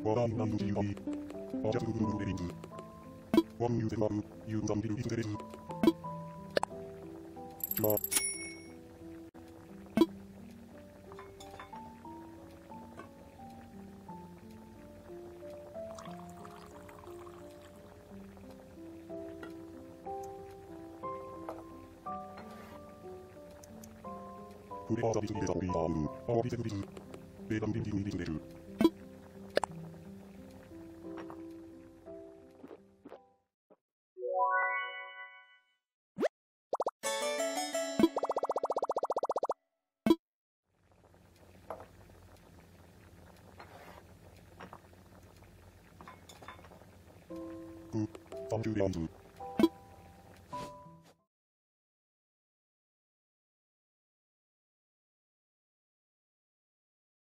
話題内の GUI。アジャズグループレリンズ。ワンユーゼルアル、ユーザンビルイズテレズ。チュア。プレアザビスリレザオリーターブル、アワビセグリズ。ベーダンビンディングリズレル。3周でアンズ。